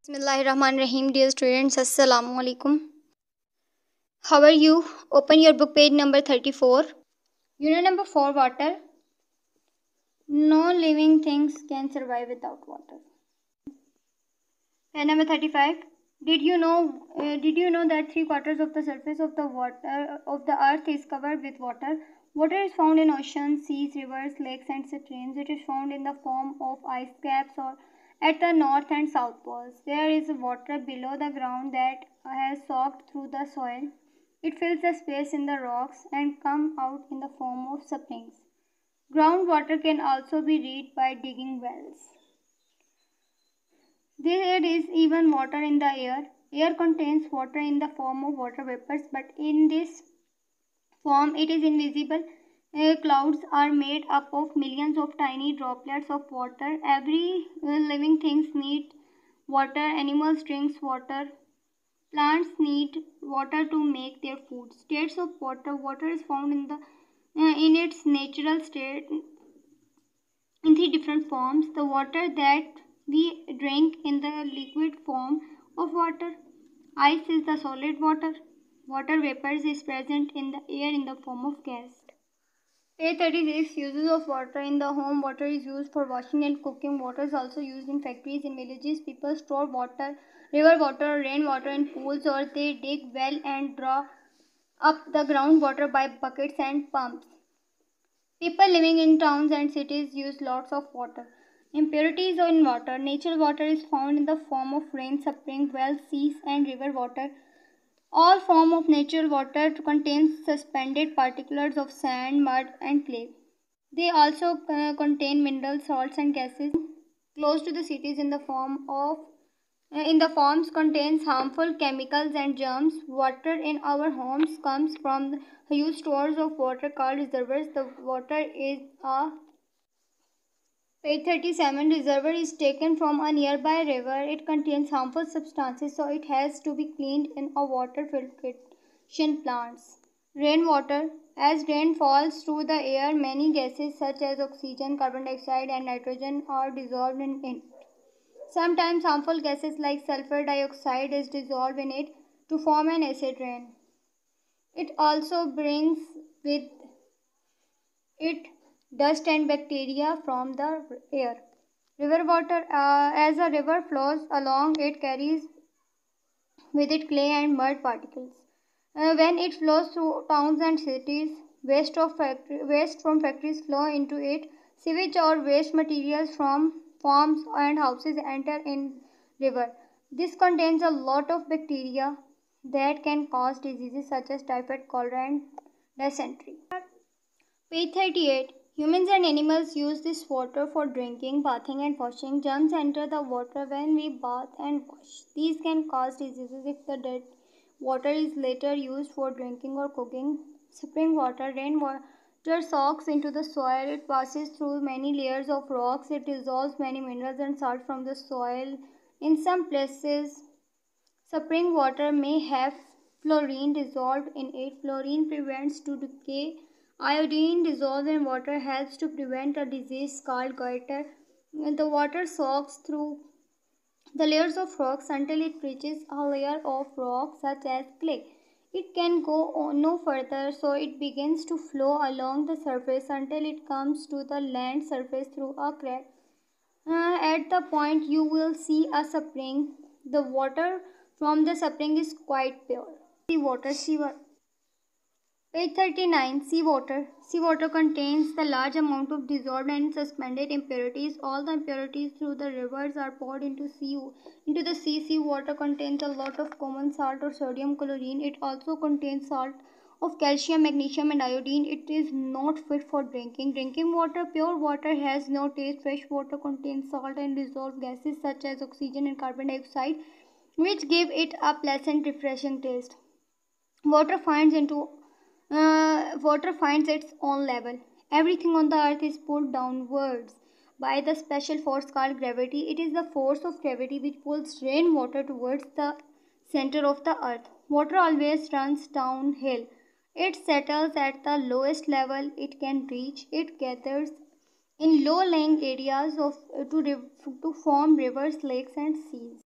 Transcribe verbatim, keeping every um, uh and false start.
Bismillahirrahmanirrahim. Dear students, Assalamu alaikum. How are you? Open your book, page number thirty-four. Unit number four, water. No living things can survive without water. Page number thirty-five. Did you know? Uh, did you know that three quarters of the surface of the water of the earth is covered with water? Water is found in oceans, seas, rivers, lakes, and streams. It is found in the form of ice caps or at the north and south poles. There is water below the ground that has soaked through the soil. It fills the space in the rocks and comes out in the form of springs. Groundwater can also be reached by digging wells. There is even water in the air. Air contains water in the form of water vapors, but in this form it is invisible. Uh, clouds are made up of millions of tiny droplets of water. Every uh, living thing needs water. Animals drink water. Plants need water to make their food. States of water. Water is found in the uh, in its natural state in three different forms. The water that we drink in the liquid form of water. Ice is the solid water. Water vapors is present in the air in the form of gas. Page thirty-six. Uses of water in the home. Water is used for washing and cooking. Water is also used in factories. In villages, people store water, river water, rain water in pools, or they dig well and draw up the groundwater by buckets and pumps. People living in towns and cities use lots of water. Impurities in water. Natural water is found in the form of rain, spring, wells, seas, and river water. All form of natural water contains suspended particles of sand, mud, and clay. They also uh, contain minerals, salts, and gases. Close to the cities in the form of uh, in the forms contains harmful chemicals and germs. Water in our homes comes from the huge stores of water called reservoirs. The water is a Page thirty-seven. Reservoir is taken from a nearby river. It contains harmful substances, so it has to be cleaned in a water filtration plants. Rainwater. As rain falls through the air, many gases such as oxygen, carbon dioxide, and nitrogen are dissolved in it. Sometimes harmful gases like sulfur dioxide is dissolved in it to form an acid rain. It also brings with it dust and bacteria from the air. River water. Uh, as a river flows along, it carries with it clay and mud particles. Uh, when it flows through towns and cities, waste, of factory, waste from factories flow into it. Sewage or waste materials from farms and houses enter in river. This contains a lot of bacteria that can cause diseases such as typhoid, cholera, and dysentery. Page thirty-eight. Humans and animals use this water for drinking, bathing, and washing. Germs enter the water when we bath and wash. These can cause diseases if the dead water is later used for drinking or cooking. Spring water. Rainwater soaks into the soil. It passes through many layers of rocks. It dissolves many minerals and salt from the soil. In some places, spring water may have fluorine dissolved in it. Fluorine prevents to decay. Iodine dissolved in water helps to prevent a disease called goiter. The water soaks through the layers of rocks until it reaches a layer of rock such as clay. It can go no further, so it begins to flow along the surface until it comes to the land surface through a crack. Uh, at the point you will see a spring. The water from the spring is quite pure. Seawater. Seawater. Page thirty-nine. Seawater. Seawater contains the large amount of dissolved and suspended impurities. All the impurities through the rivers are poured into sea. Into the sea. Seawater contains a lot of common salt or sodium chlorine. It also contains salt of calcium, magnesium, and iodine. It is not fit for drinking. Drinking water. Pure water has no taste. Fresh water contains salt and dissolved gases such as oxygen and carbon dioxide, which give it a pleasant, refreshing taste. Water finds into uh, water finds its own level. Everything on the earth is pulled downwards by the special force called gravity. It is the force of gravity which pulls rainwater towards the center of the earth. Water always runs downhill. It settles at the lowest level it can reach. It gathers in low-lying areas of, to, to form rivers, lakes, and seas.